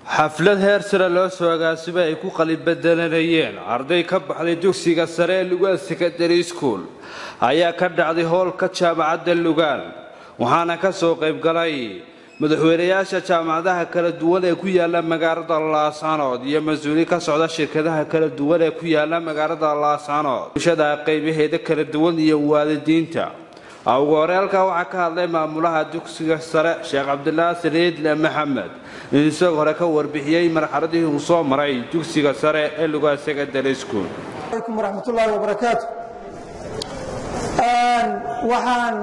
xaflad heer sare loo soo agaasibay ay ku qalin bedelanayeen arday ka baxday dugsiga sare ee Lugaal Secondary School ayaa ka dhacday hoolka jaamacadda Lugaal waxaana ka soo qayb galay madaxweynayaasha jaamacadaha kala duwan ee ku yaala magaalada Laascaanood iyo mas'uuliyiin ka socda shirkadaha kala duwan ee ku yaala magaalada Laascaanood bulshada qaybaheeda kala duwan iyo waalidiinta ugu horeelka waxa ka hadlay maamulaha dugsiga sare Sheekh Cabdullaahi Saliid Maxamed isagoo hore ka warbixiyay marxaladii uu soo maray dugsiga sare ee Lugaal Secondary School. Alaykum warahmatullaahi wabarakaatuh. waxaan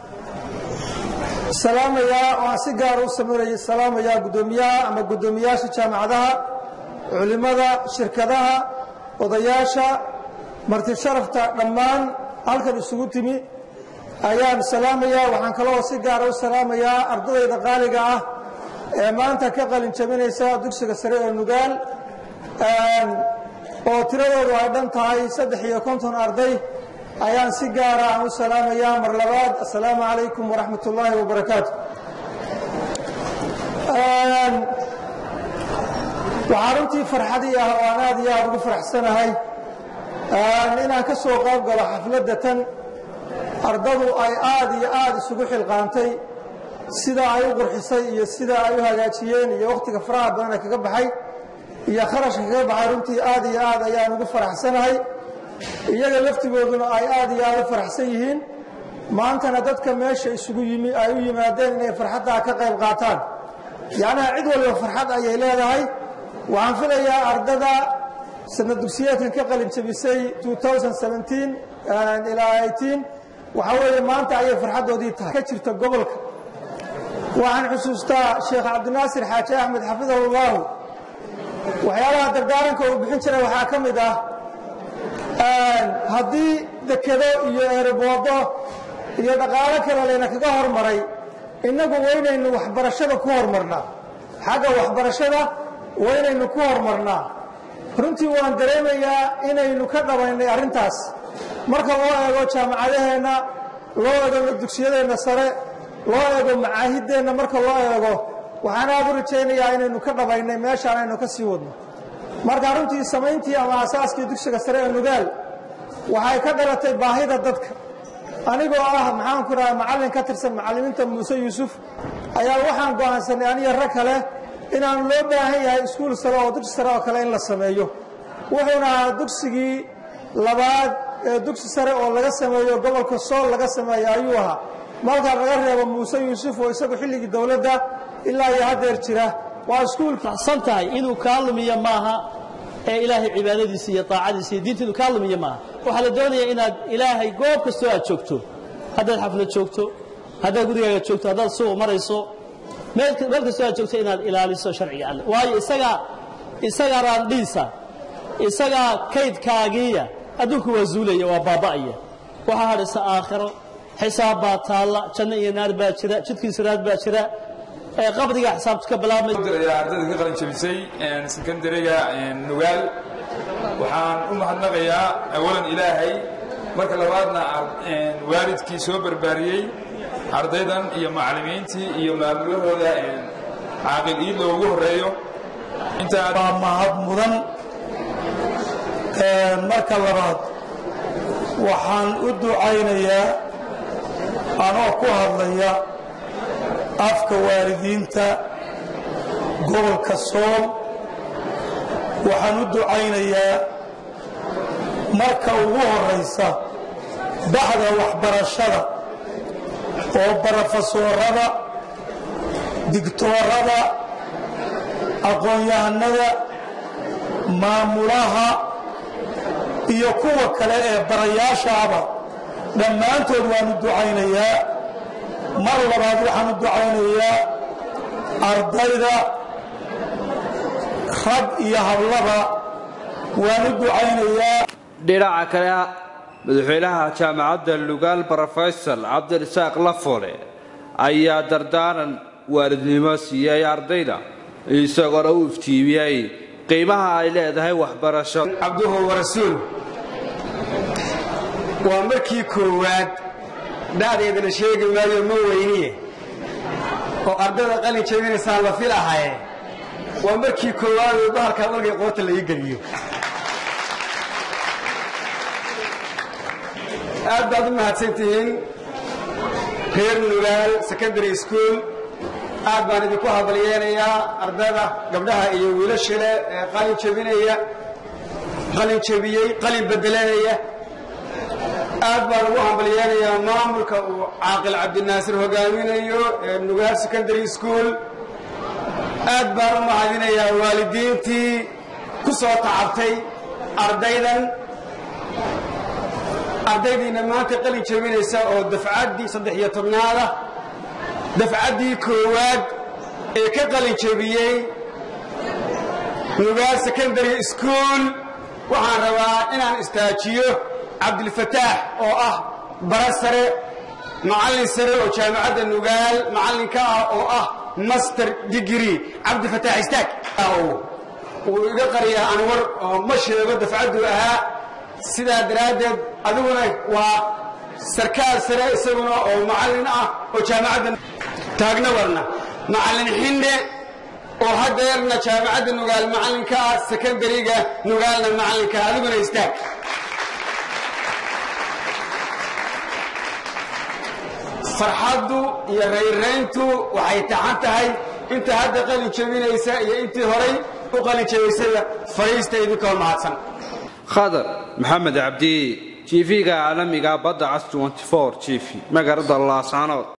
salaamayaa oo si gaar ah u sameeyay salaamayaa gudoomiyaha ama gudoomiyaasha jaamacadaha culimada shirkadaha odayaasha marti sharafta dhammaan halkan isugu timi ayaan salaamayaa waxaan kaloo si gaar ah u salaamayaa ardayda qaaliga ah ee maanta ka qalin jabinaysa dugsiga sare ee Lugaal oo tiradoodu ay dhan tahay 350 arday ayaan si gaar ah u salaamayaa mar labaad assalaamu calaykum waraxmatullaahi wabarakaatuh. waxaan runtii farxadii ah oo aan aad iyo aad ugu faraxsanahay inaan ka soo qayb galo xafladda tan ardadu ay aad iyo aad isugu xilqaantay sida ay u qurxisay iyo sida ay u hagaajiyeen iyo waqtiga faraha badan kaga baxay iyo kharashka kaga baxay runtii aad iyo aad ayaan ugu faraxsanahay iyaga laftigooduna ay aad iyo aad u faraxsan yihiin maantana dadka meesha isugu yimi ay u yimaadeen inay farxadda ka qayb qaataan yaani cid walba farxad ayay leedahay waxaan filayaa ardada sanad dugsiyeedkan ka qalin jabisay 2017 ilaa 18 waxa weeye maanta ayay farxadoodii tahay ka jirta gobolka waxaan xusuustaa Sheekh Cabdinaasir Xaaji Axmed xafidahullah waxyaalaha dardaaranka uu bixin jiray waxaa ka mid ah haddii dekado iyo ereboodo iyo dhaqaale kale leena kaga hormaray innagu weynaynu waxbarashada ku hormarnaa xagga waxbarashada weynaynu ku hormarnaa runtii waan dareemayaa inaynu ka dhabaynay arrintaas marka loo eego jaamacadaheena loo eego dugsiyadeenna sare loo eego macaahideenna marka loo eego waxaan aad u rajaynayaa inaynu ka dhabaynay meeshaan aynu ka sii wadno marka runtii samayntii ama asaaskii dugsiga sare ee Lugaal waxay ka dhalatay baahida dadka anigoo ah maxaan ku raay macallin ka tirsan macallimiinta Muuse Yuusuf ayaa waxaan go'aansanay aniga rag kale inaan loo baahan yahay iskuul sare oo dugsi sare oo kale in la sameeyo wuxuuna dugsigii labaad ee dugsi sare oo laga sameeyo gobolka Sool laga sameeyo ayuu ahaa marka laga reebo Muuse Yuusuf oo isagu xilligii dawladda ilaa iyo hadeer jira waa iskuul santahay inuu kaalmiyo maaha ee ilaahay cibaadadiisa iyo taacadiisa iyo diintiisa kaalmiyo maaha waxa la doonayaa inaad ilaahay goob kasto aad joogto haddaad xaflad joogto haddaad gurigaaga joogto haddaad suuq marayso meel kasto aad joogto inaad ilaaliso sharciga Allah waayo isaga raandhiisa isaga kaydkaagiya adduunku waa zuulaya waa baaba'aya waxa hadhaysa aakhiro xisaab baa taala janno iyo naar baa jira jidkii siraad baa jira qabriga xisaabta ka bilaabmay ardayda ka qalin jabisay secondary-ga Lugaal waxaan u mahadnaqayaa awalan ilaahay marka labaadna waalidkii soo barbaariyay ardaydan iyo macallimiintii iyo maamulahooda caaqil iid ugu horeeyo inta mahad mudan marka labaad waxaan u ducaynayaa anoo ku hadlaya afka waalidiinta gobolka Sool waxaan u ducaynayaa marka ugu horeysa baxda waxbarashada oo barofesoorada digtoorada aqoon-yahanada maamulaha iyo kuwa kale ee barayaashaaba dhammaantood waan u ducaynayaa mar labaad waxaan u ducaynayaa ardayda rag iyo hablaba waan u ducaynayaa dhinaca kale madaxweynaha jaamacadda Lugaal Professor Cabdirasaaq Lafole ayaa dardaaran waalidnimo siiyay ardayda isagoo u iftiimiyay qiimaha ay leedahay waxbarasho abduhu wa rasuul waa markii koowaad daadeedana sheegi maayo ma weyniye oo ardayda qalin jabinaysaa la filahay waa markii koowaad oo bahalka markay qoorta la ii geliyo aad baad u mahadsantihiin reer nugaal secondary school aad baan idinku habalyeelayaa ardayda gabdhaha iyo wiilasha leh ee qalin jabinaya qalin jabiyey qalin bedelanaya aad baan ugu habalyeelayaa maamulka uu caaqil cabdinaasir hogaaminayo ee nugaal secondary school aad baan u mahadinayaa waalidiintii ku soo tacabtay ardaydiina maanta qalin jabinaysa oo dafcaddii 13 dafcaddii koowaad ee ka qalin jabiyey nugaal secondary school waxaan rabaa inaan istaajiyo cabdilfataax oo ah bara sare macallin sare oo jaamacadda nugaal macallinka ah oo ah master degree cabdilfataax istaag wuu iga qariyaa anwar oo ma sheego dafcaddu ahaa sidaa daraaddeed adiguna waa sarkaal sare isaguna oo macallin ah oo jaamacadda taagna warna macallin xinde oo haddeerna jaamacadda nugaal macallinka ah secondary-ga nugaalna macallinka adiguna istaag farxaddu iyo rayrayntu waxay taxan tahay inta hadda qalin jabinaysa iyo intii horay u qalin jabaysayba fariista idinkoo mahadsan khadar maxamed cabdi TV-ga caalamiga badda cas 24 TV magaalada Laascaanood